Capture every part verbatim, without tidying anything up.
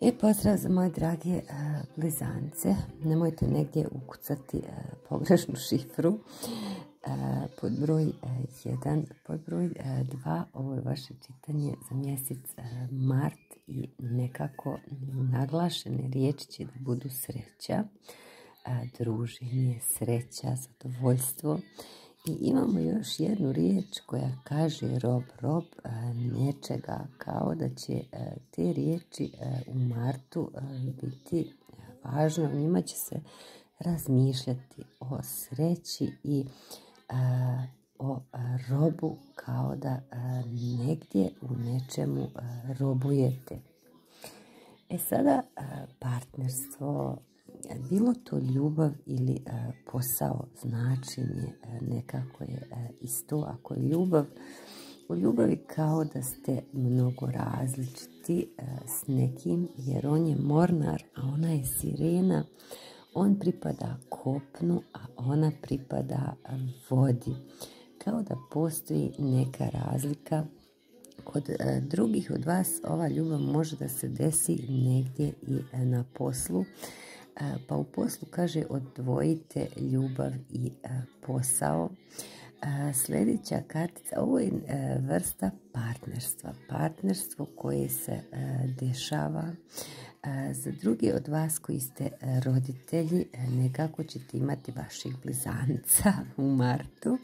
E, pozdrav za moje drage uh, blizance. Nemojte negdje ukucati uh, pogrešnu šifru. Uh, pod broj jedan, uh, pod broj dva, uh, ovo je vaše čitanje za mjesec uh, mart i nekako naglašene riječi će da budu sreća, uh, druženje, sreća, zadovoljstvo. I imamo još jednu riječ koja kaže rob, rob a, nečega, kao da će a, te riječi a, u martu a, biti važne. U njima će se razmišljati o sreći i a, o a, robu, kao da a, negdje u nečemu a, robujete. E sada a, partnerstvo, bilo to ljubav ili a, posao, značenje a, nekako je a, isto. Ako je ljubav, u ljubavi kao da ste mnogo različiti a, s nekim, jer on je mornar, a ona je sirena. On pripada kopnu, a ona pripada a, vodi. Kao da postoji neka razlika. Kod a, drugih od vas ova ljubav može da se desi negdje i a, na poslu. Pa u poslu kaže odvojite ljubav i a, posao. A, sljedeća kartica, ovo je a, vrsta partnerstva. Partnerstvo koje se a, dešava. A, za drugi od vas koji ste a, roditelji, a, nekako ćete imati vašeg blizanca u martu.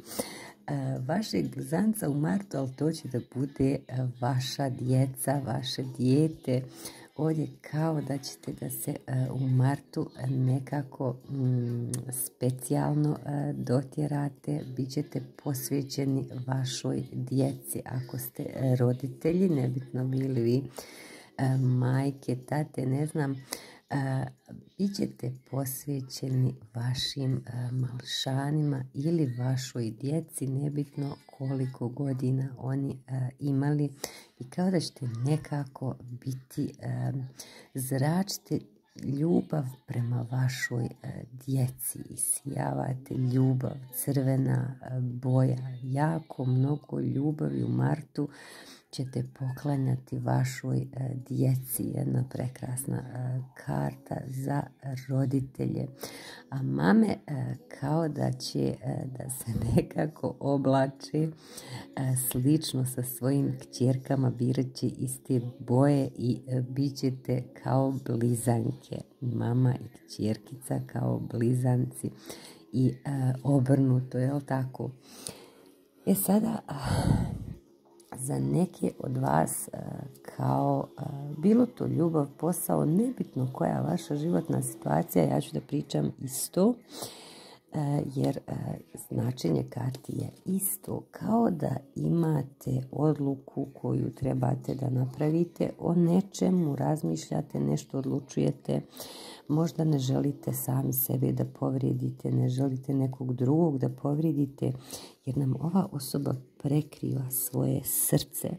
A, vašeg blizanca u martu, ali to će da bude a, vaša djeca, vaše dijete. Ovdje kao da ćete da se uh, u martu nekako mm, specijalno uh, dotjerate, bit ćete posvećeni vašoj djeci. Ako ste uh, roditelji, nebitno bili vi uh, majke, tate, ne znam, uh, bit ćete posvećeni vašim uh, malšanima ili vašoj djeci, nebitno koliko godina oni uh, imali. I kao da ćete nekako biti, um, zračite ljubav prema vašoj uh, djeci, isijavate ljubav, crvena uh, boja, jako mnogo ljubavi u martu ćete poklanjati vašoj uh, djeci, jedna prekrasna uh, karta za roditelje. A mame uh, kao da će uh, da se nekako oblače uh, slično sa svojim kćerkama, birat će iste boje i uh, bit ćete kao blizanke, mama i kćerkica kao blizanci i uh, obrnuto, je li tako? E sada, uh, za neke od vas kao bilo to ljubav, posao, nebitno koja je vaša životna situacija, ja ću da pričam isto, jer značenje karti je isto, kao da imate odluku koju trebate da napravite, o nečemu razmišljate, nešto odlučujete, možda ne želite sami sebe da povrijedite, ne želite nekog drugog da povrijedite, jer nam ova osoba prekriva svoje srce.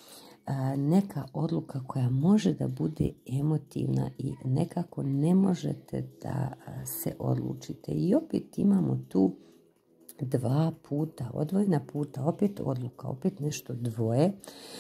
Neka odluka koja može da bude emotivna i nekako ne možete da se odlučite. I opet imamo tu dva puta, odvojena puta, opet odluka, opet nešto dvoje.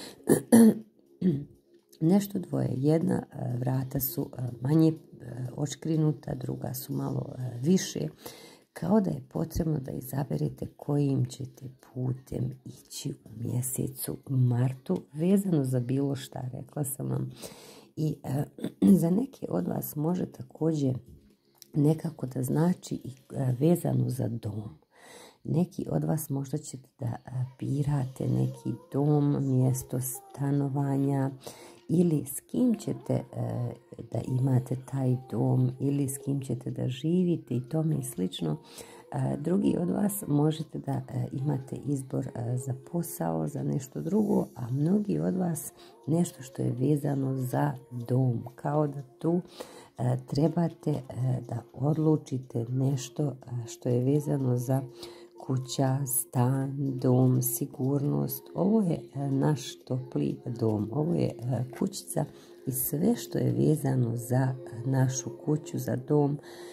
Nešto dvoje. Jedna vrata su manje odškrinuta, druga su malo više. Kao da je potrebno da izaberete kojim ćete putem ići u mjesecu martu, vezano za bilo šta, rekla sam vam. I e, za neke od vas može također nekako da znači i e, vezano za dom. Neki od vas možda ćete da birate neki dom, mjesto stanovanja, ili s kim ćete e, da imate taj dom, ili s kim ćete da živite i tome i slično. E, drugi od vas možete da e, imate izbor e, za posao, za nešto drugo, a mnogi od vas nešto što je vezano za dom. Kao da tu e, trebate e, da odlučite nešto e, što je vezano za kuća, stan, dom, sigurnost. Ovo je naš topli dom, ovo je kućica i sve što je vezano za našu kuću, za dom.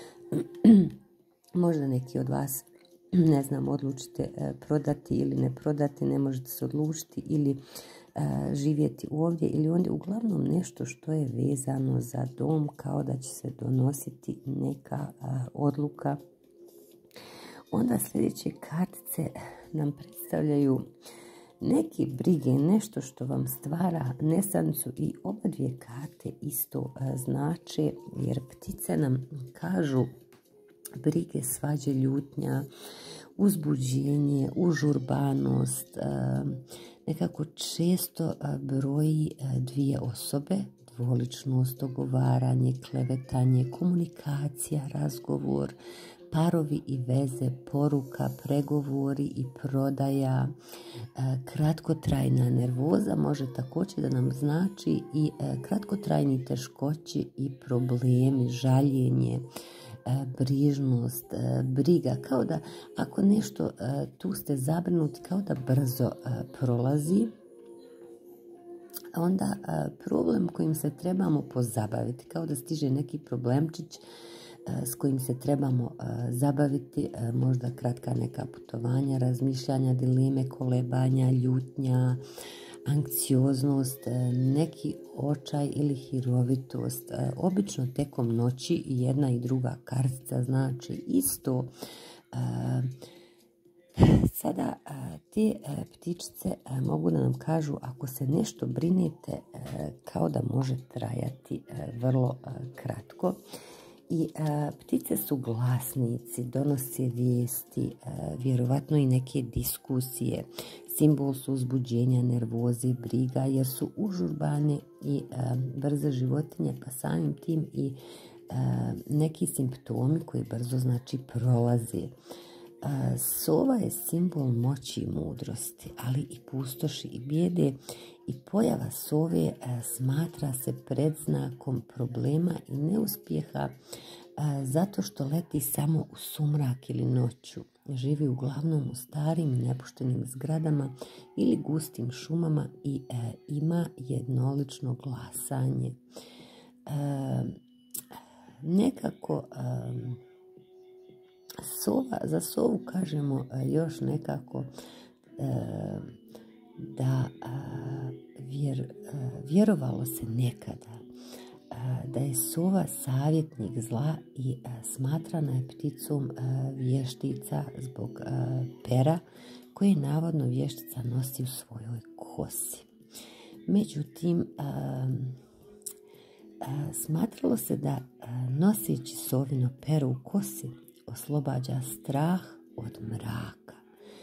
Možda neki od vas, ne znam, odlučite prodati ili ne prodati, ne možete se odlučiti, ili živjeti ovdje ili ondje, uglavnom nešto što je vezano za dom, kao da će se donositi neka odluka. Onda sljedeće kartice nam predstavljaju neke brige, nešto što vam stvara nesanicu i oba dvije karte isto znače, jer ptice nam kažu brige, svađe, ljutnja, uzbuđenje, užurbanost, nekako često broji dvije osobe, dvoličnost, ogovaranje, klevetanje, komunikacija, razgovor, parovi i veze, poruka, pregovori i prodaja. Kratkotrajna nervoza može također da nam znači i kratkotrajni teškoći i problemi, žaljenje, brižnost, briga, kao da ako nešto tu ste zabrinuti, kao da brzo prolazi, onda problem kojim se trebamo pozabaviti, kao da stiže neki problemčić s kojim se trebamo zabaviti, možda kratka neka putovanja, razmišljanja, dileme, kolebanja, ljutnja, anksioznost, neki očaj ili hirovitost. Obično tekom noći jedna i druga kartica znači isto. Sada te ptičice mogu da nam kažu ako se nešto brinete, kao da može trajati vrlo kratko. I a, ptice su glasnici, donose vijesti, a, vjerovatno i neke diskusije. Simbol su uzbuđenja, nervoze, briga, jer su užurbane i a, brze životinje, pa samim tim i a, neki simptomi koji brzo znači prolaze. A, sova je simbol moći i mudrosti, ali i pustoši i bijede. I pojava sove a, smatra se predznakom problema i neuspjeha a, zato što leti samo u sumrak ili noću. Živi uglavnom u starim i nepuštenim zgradama ili gustim šumama i a, ima jednolično glasanje. A, nekako a, sova, za sovu kažemo a, još nekako a, da a, vjer, a, vjerovalo se nekada a, da je sova savjetnik zla i a, smatrana je pticom a, vještica zbog a, pera koje navodno vještica nosi u svojoj kosi. Međutim, a, a, smatralo se da a, noseći sovino pero u kosi oslobađa strah od mraka.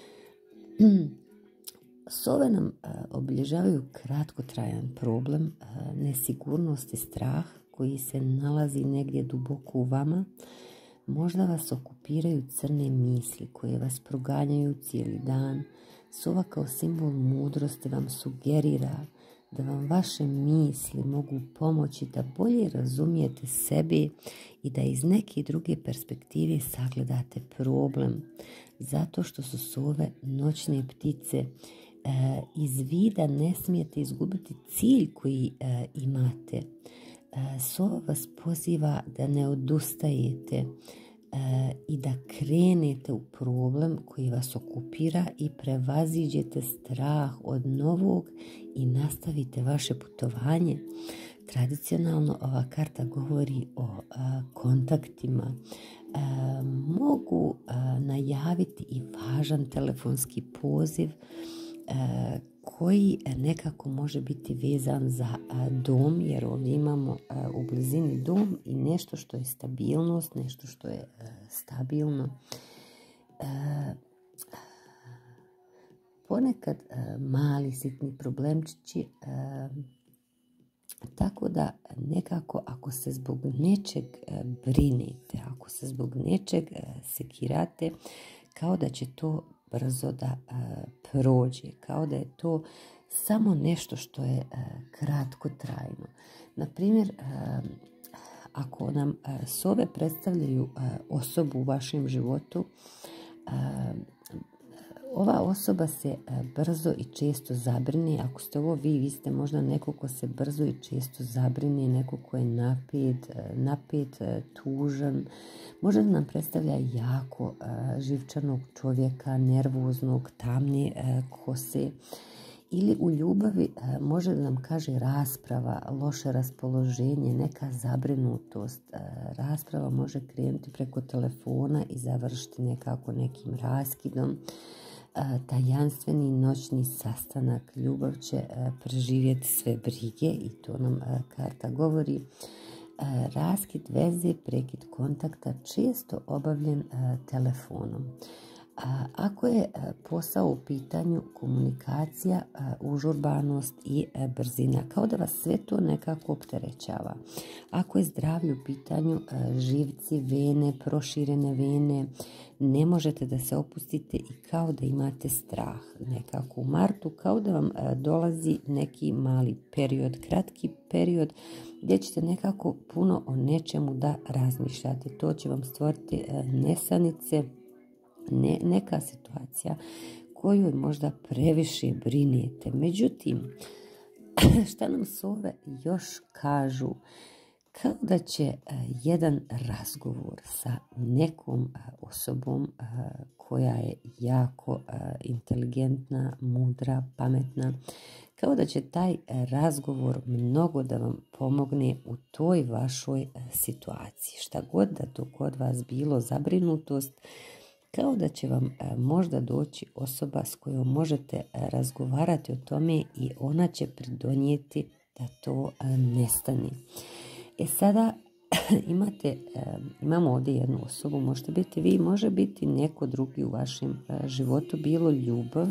Sove nam a, obilježavaju kratkotrajan problem, a, nesigurnost i strah koji se nalazi negdje duboko u vama. Možda vas okupiraju crne misli koje vas proganjaju cijeli dan. Sova kao simbol mudrosti vam sugerira da vam vaše misli mogu pomoći da bolje razumijete sebe i da iz neke druge perspektive sagledate problem. Zato što su sove noćne ptice, E, iz vida ne smijete izgubiti cilj koji e, imate. E, sova vas poziva da ne odustajete e, i da krenete u problem koji vas okupira i prevaziđete strah od novog i nastavite vaše putovanje. Tradicionalno ova karta govori o a, kontaktima. A, mogu a, najaviti i važan telefonski poziv koji nekako može biti vezan za dom, jer ovdje imamo u blizini dom i nešto što je stabilnost, nešto što je stabilno. Ponekad mali sitni problemčići, tako da nekako ako se zbog nečeg brinete, ako se zbog nečeg sekirate, kao da će to brzo da a, prođe, kao da je to samo nešto što je a, kratko trajno. Naprimjer, a, ako nam a, sove predstavljaju a, osobu u vašem životu, a, ova osoba se a, brzo i često zabrine. Ako ste ovo vi, vi ste možda neko ko se brzo i često zabrine, neko ko je napet, napet, tužan. Možda nam predstavlja jako a, živčanog čovjeka, nervoznog, tamne a, kose. Ili u ljubavi može da nam kaže rasprava, loše raspoloženje, neka zabrinutost. Rasprava može krenuti preko telefona i završiti nekako nekim raskidom. Tajanstveni noćni sastanak. Ljubav će preživjeti sve brige i to nam karta govori. Raskid veze, prekid kontakta, često obavljen telefonom. Ako je posao u pitanju, komunikacija, užurbanost i brzina, kao da vas sve to nekako opterećava. Ako je zdravlje u pitanju, živci, vene, proširene vene, ne možete da se opustite i kao da imate strah. Nekako u martu, kao da vam dolazi neki mali period, kratki period, gdje ćete nekako puno o nečemu da razmišljate. To će vam stvoriti nesanice, Ne, neka situacija koju možda previše brinete. Međutim, šta nam sove još kažu? Kao da će jedan razgovor sa nekom osobom koja je jako inteligentna, mudra, pametna, kao da će taj razgovor mnogo da vam pomogne u toj vašoj situaciji. Šta god da to kod vas bilo zabrinutost, kao da će vam možda doći osoba s kojom možete razgovarati o tome i ona će pridonijeti da to nestane. E sada imate, imamo ovdje jednu osobu, možete biti vi, može biti neko drugi u vašem životu, bilo ljubav,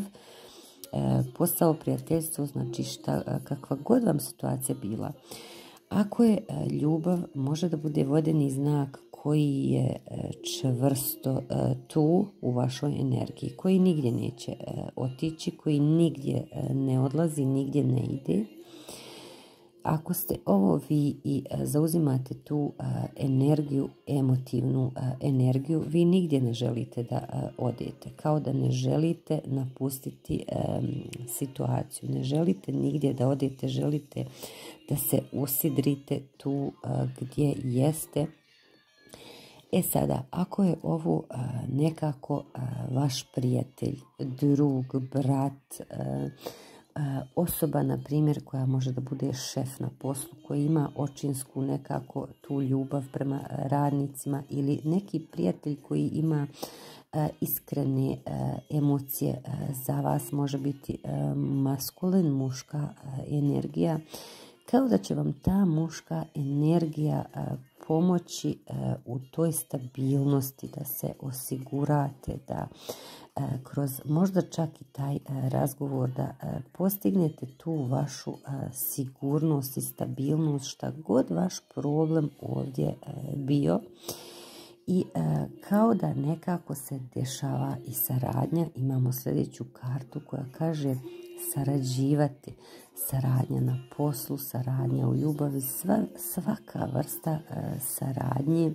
posao, prijateljstvo, znači šta, kakva god vam situacija bila. Ako je ljubav, može da bude vodeni znak koji je čvrsto tu u vašoj energiji, koji nigdje neće otići, koji nigdje ne odlazi, nigdje ne ide. Ako ste ovo vi i zauzimate tu energiju, emotivnu energiju, vi nigdje ne želite da odete, kao da ne želite napustiti situaciju, ne želite nigdje da odete, želite da se usidrite tu gdje jeste. E sada, ako je ovo a, nekako a, vaš prijatelj, drug, brat, a, a, osoba, na primjer, koja može da bude šef na poslu, koji ima očinsku nekako tu ljubav prema radnicima, ili neki prijatelj koji ima a, iskrene a, emocije a, za vas, može biti a, maskulin, muška a, energija, kao da će vam ta muška energija a, pomoći uh, u toj stabilnosti, da se osigurate, da uh, kroz možda čak i taj uh, razgovor da uh, postignete tu vašu uh, sigurnost i stabilnost, šta god vaš problem ovdje uh, bio. I uh, kao da nekako se dešava i saradnja. Imamo sljedeću kartu koja kaže sarađivati, saradnja na poslu, saradnja u ljubavi, sva, svaka vrsta uh, saradnje,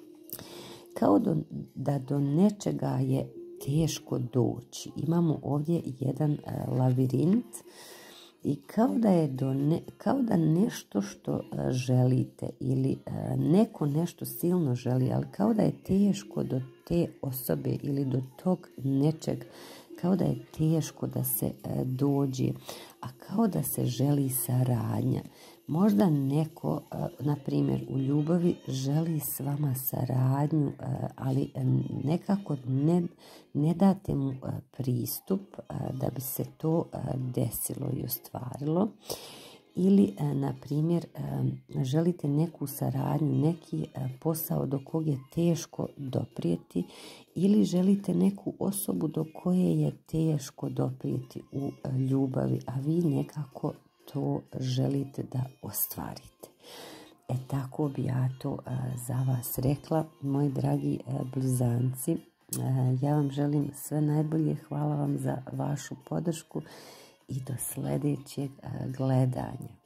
kao do, da do nečega je teško doći. Imamo ovdje jedan uh, lavirint i kao da je do ne, kao da nešto što uh, želite ili uh, neko nešto silno želi, ali kao da je teško do te osobe ili do tog nečeg, kao da je teško da se e, dođe, a kao da se želi saradnja. Možda neko, e, na primjer u ljubavi, želi s vama saradnju, e, ali nekako ne, ne date mu e, pristup e, da bi se to e, desilo i ostvarilo. Ili, na primjer, želite neku saradnju, neki posao do kog je teško doprijeti, ili želite neku osobu do koje je teško doprijeti u ljubavi, a vi nekako to želite da ostvarite. E tako bi ja to za vas rekla, moji dragi blizanci. Ja vam želim sve najbolje, hvala vam za vašu podršku i do sljedećeg gledanja.